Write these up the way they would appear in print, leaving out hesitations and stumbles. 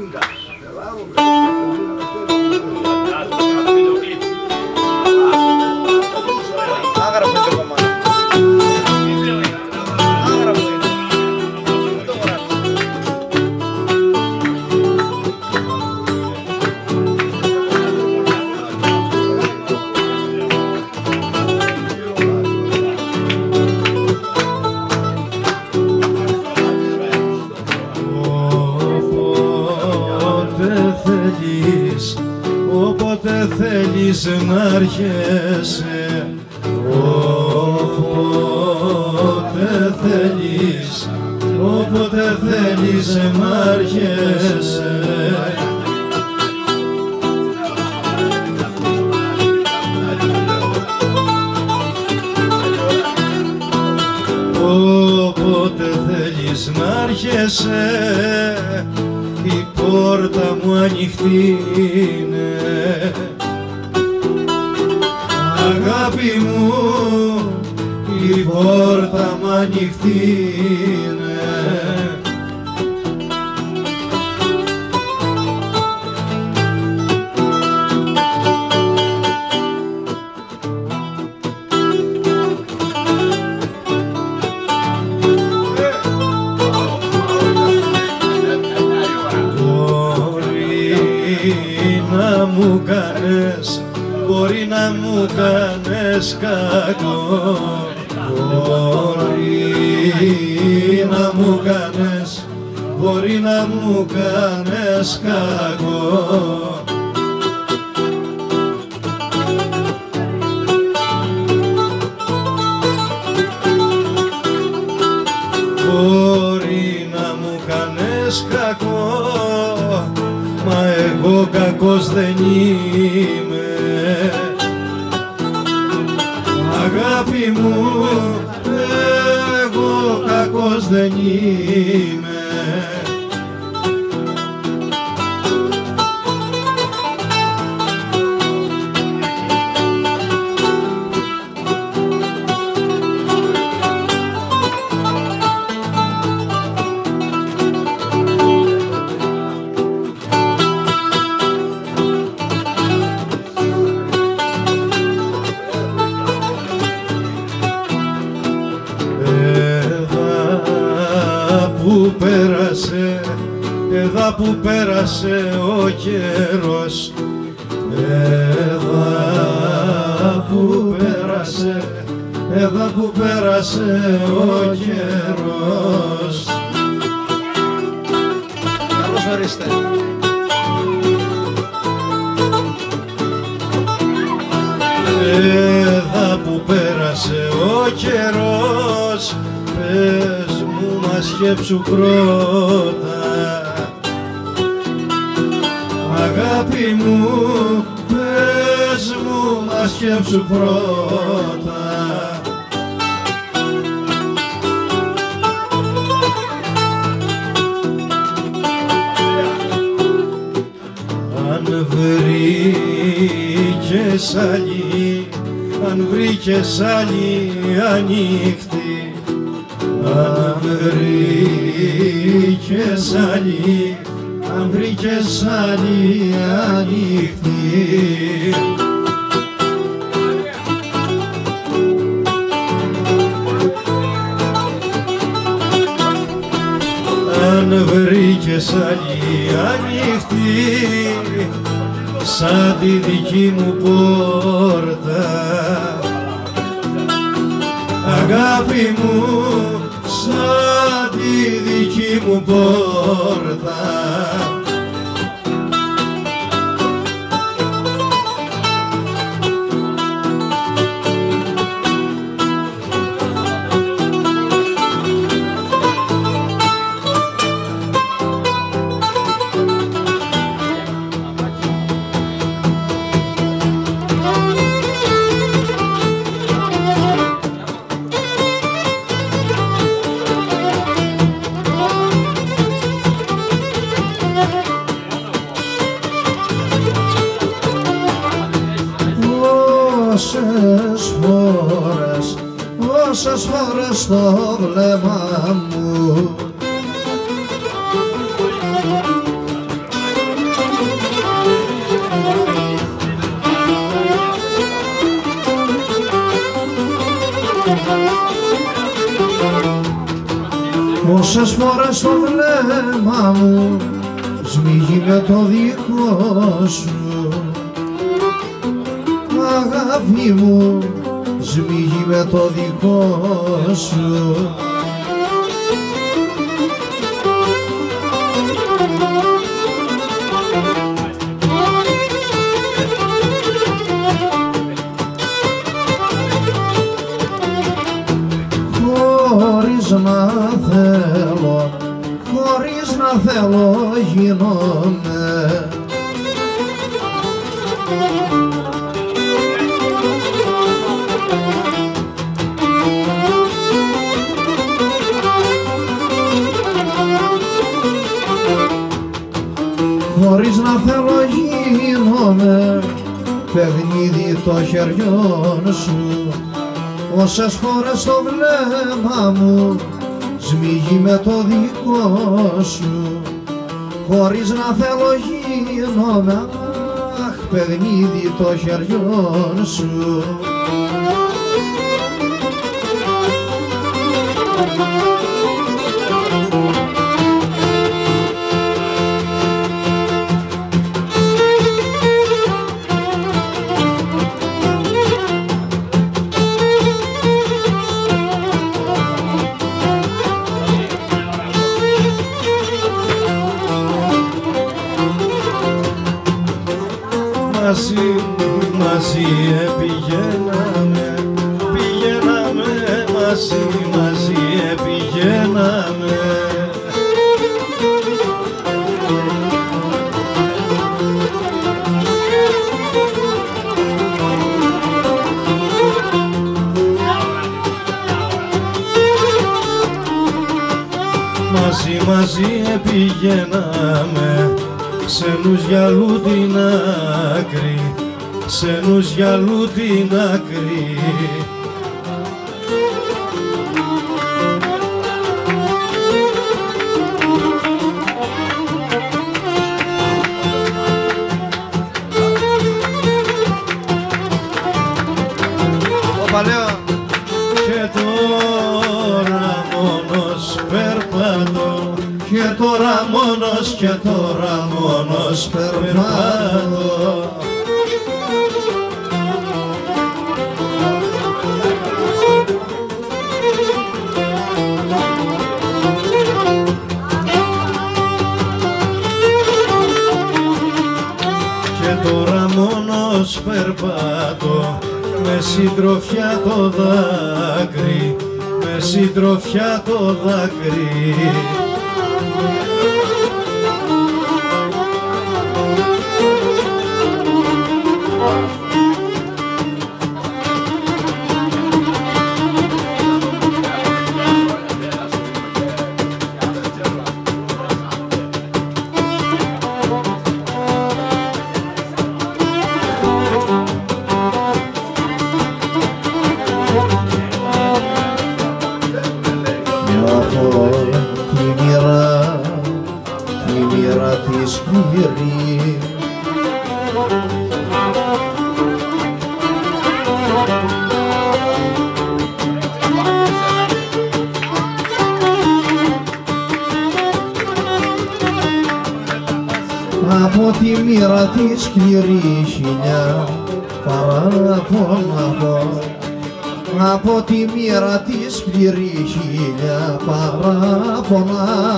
Όποτε θέλεις να έρχεσαι, όποτε θέλεις να έρχεσαι. Όποτε θέλεις να έρχεσαι, η πόρτα μου ανοιχτή είναι. Αγάπη μου, η πόρτα μου ανοιχτή είναι. Μπορεί να μου κάνεις κακό, μπορεί να μου κάνεις κακό. Μπορεί να μου κάνεις κακό, μα εγώ κακός δεν είμαι. Αγάπη μου, εγώ κακός δεν είμαι. Εδώ που πέρασε ο καιρός, εδώ που πέρασε ο καιρός. Καλώς ορίστε. Εδώ που πέρασε ο καιρός, πες μου να σκέψου πρώτα. Αγάπη μου, πες μου να σκέψου πρώτα. Αν βρήκες άλλη, αν βρήκες άλλη ανοιχτή, αν βρήκες άλλη, αν βρήκες άλλη ανοιχτή. Αν βρήκες άλλη ανοιχτή, σαν τη δική μου πόρτα, αγάπη μου, σαν τη δική μου πόρτα. Όσες φορές στο βλέμμα μου Πόσες φορές το βλέμμα μου σμίγει με το δικό σου, αγάπη μου, σμίγει με το δικό σου. Χωρίς να θέλω γίνομαι, χωρίς να θέλω γίνομαι παιχνίδι των χεριών σου. Όσες φορές το βλέμμα μου σμίγει με το δικό σου, χωρίς να θέλω γίνομαι, αχ, παιχνίδι των χεριών σου. Μαζί πηγαίναμε, μαζί πηγαίναμε. Μαζί πηγαίναμε, ξένους γυαλού την άκρη, ξένους γυαλού την άκρη. Και τώρα μόνος περπατώ, και τώρα μόνος περπατώ. Και τώρα μόνος περπατώ, με συντροφιά το δάκρυ, με συντροφιά το δάκρυ. Τη μοίρα τη σκληρή, από τη μοίρα τη σκληρή χιλιά παραπονώ, από τη μοίρα τη σκληρή χιλιά παραπονώ.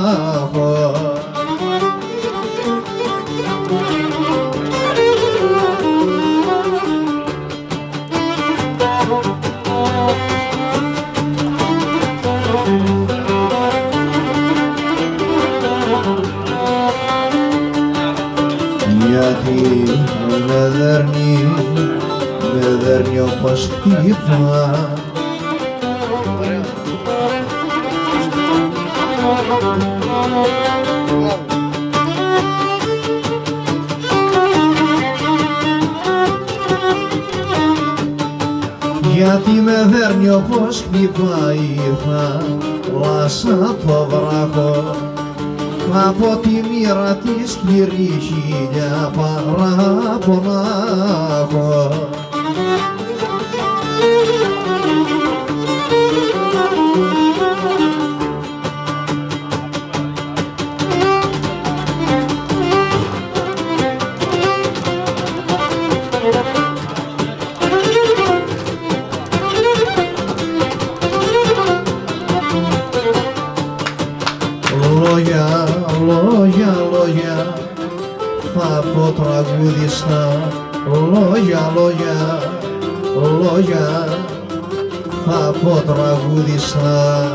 Γιατί με δέρνει όπως χτύπα, γιατί με δέρνει όπως χτυπάει θάλασσα το βράχο, από τη μοίρα τη σκληρή χίλια παραπονάχω. θα πω τραγουδιστά, λόγια, λόγια, λόγια, θα πω τραγουδιστά.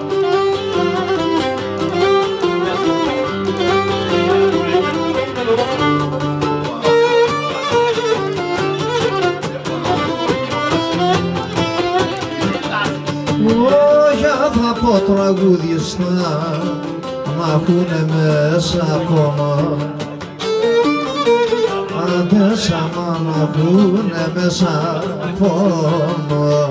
Λόγια θα πω τραγουδιστά, μ' ακούνε μέσα ακόμα. Άντε σάμα μ' ακούνε μέσα ακόμα.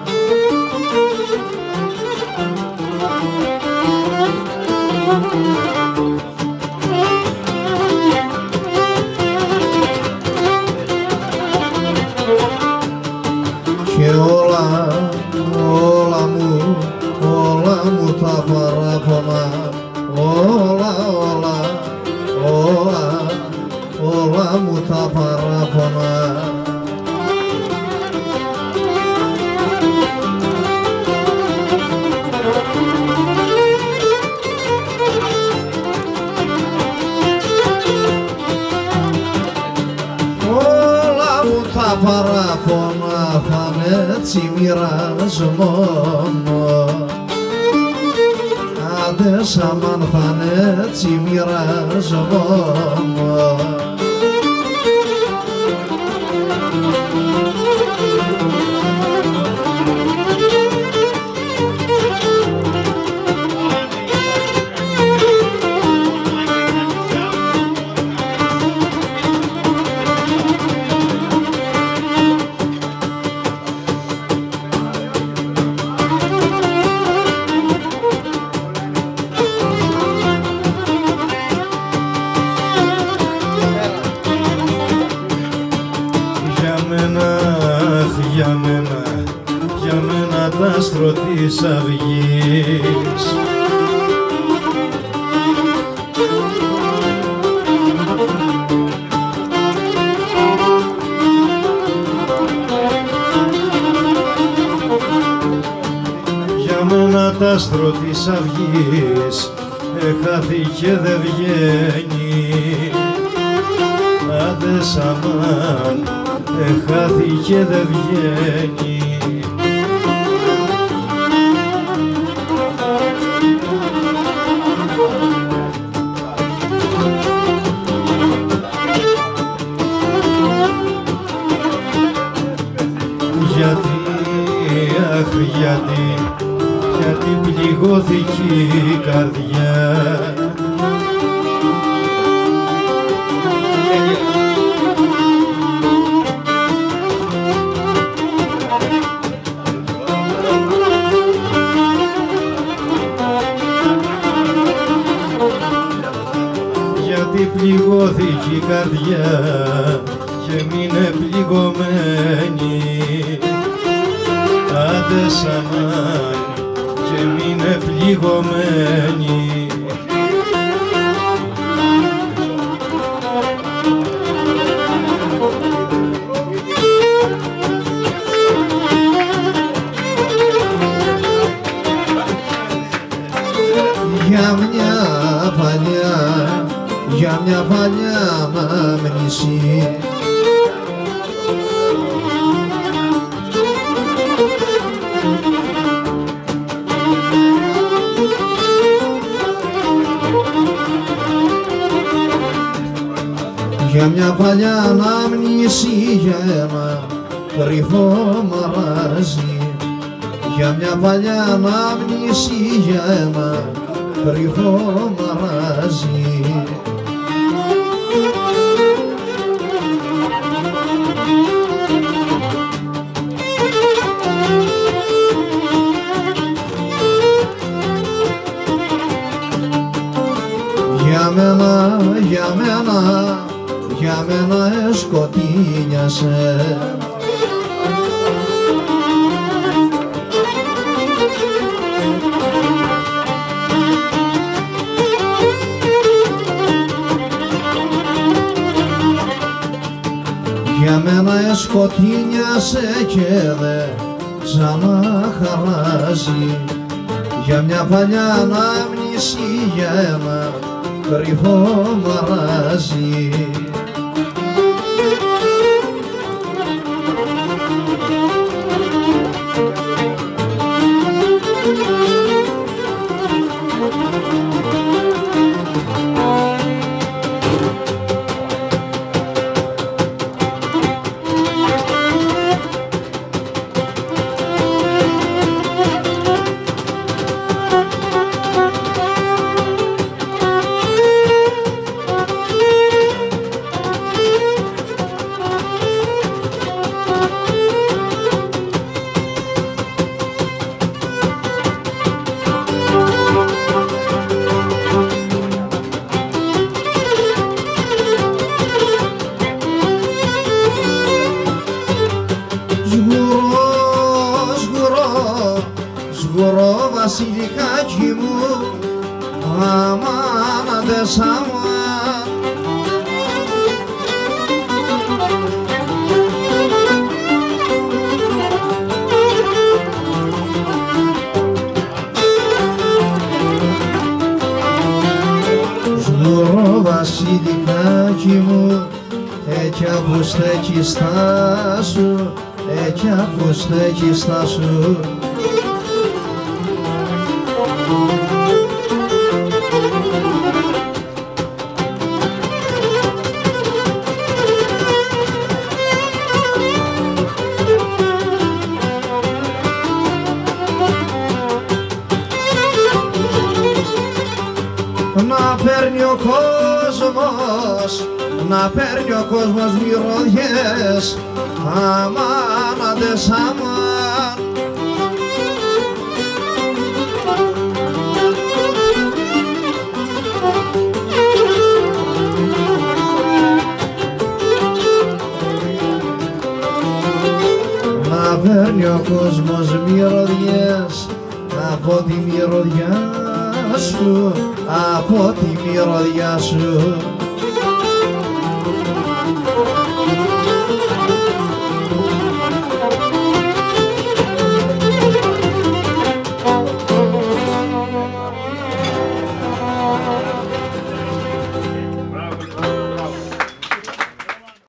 Και όλα μου τα παράπονα, όλα μου τα παράπονα. Όλα μου τα παράπονα φάνε έτσι μοιραζόμενο. Άντε σαμάν φάνε έτσι μοιραζόμενο. Για μένα τ' άστρο της αυγής. Για μένα τ' άστρο της αυγής έχαθη και δε βγαίνει. Άντε σαμάν έχαθη και δε βγαίνει. Γιατί πληγώθηκε η καρδιά. Γιατί πληγώθηκε η καρδιά και μείνε πληγωμένη. Άντε σαμάν και μείνε πληγωμένη. Για μια παλιά ανάμνηση για μια παλιά ανάμνηση, για ένα κρυφό μαράζι. Για μια παλιά ανάμνηση, για ένα κρυφό μαράζι. Για μένα εσκοτίνιασε. Για μένα εσκοτίνιασε και δε ξαναχαράζει. Για μια παλιά ανάμνηση, για ένα κρυφό μαράζι. Σγουρώ βασιλικάκι μου, αμάν αντες αμάν. Σγουρώ βασιλικάκι μου, έτσι από στέκιστά σου, έτσι από στέκιστά σου. Να παίρνει ο κόσμος, να παίρνει ο κόσμος μυρωδιές, αμάν αντες αμάν. Να παίρνει ο κόσμος μυρωδιές από τη μυρωδιά σου, από τη μυρωδιά σου.